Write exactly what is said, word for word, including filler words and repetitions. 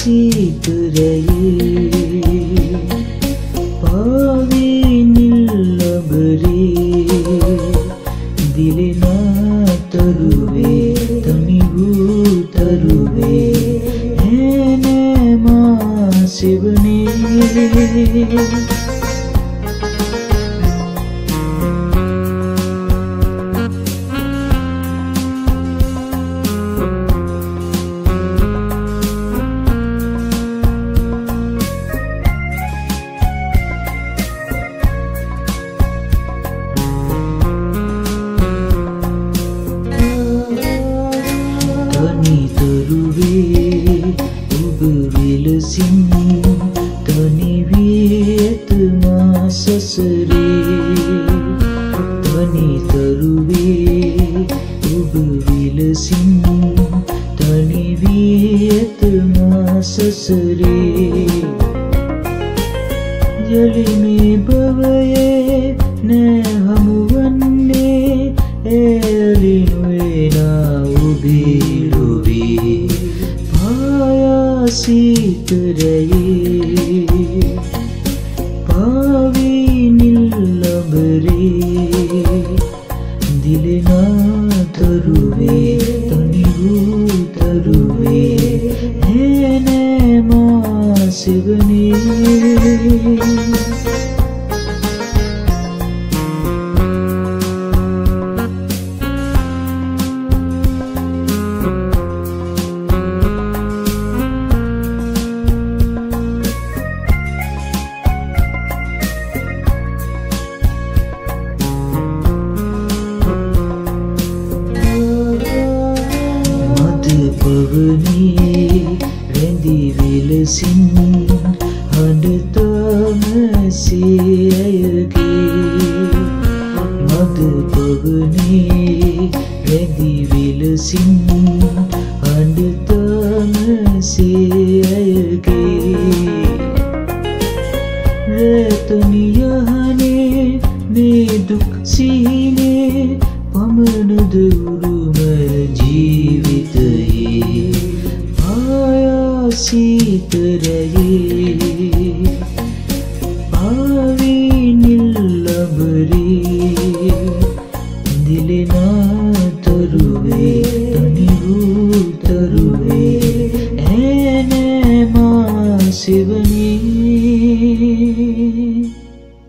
සීතරයේ පාවී නිල්ලබරේ දිලෙනා තරුවේ තනි වූ තරුවේ ඈනේ මා සෙවනේ तनि वियत मा ससरे तनि तरुवे उब विलसिन तनि वियत मा ससरे जलिमे भवये न हमुवन्ने एलिनुए ना उभी लुभी සීතරයේ පාවී නිල්ලබරේ දිලෙනා තරුවේ තනි වූ තරුවේ ඈනේ මා සෙවනේ පවනේ රැඳි විලසින් හඬතම සියයගේ මද පවනේ රැඳි විලසින් හඬතම සියයගේ රැතනි යහනේ මේ දුක් සීනේ පමණද උරුම ජීවිතයේ සීතරයේ පාවී නිල්ලබරේ දිලෙනා තරුවේ තනි වූ තරුවේ ඈනේ මා සෙවනේ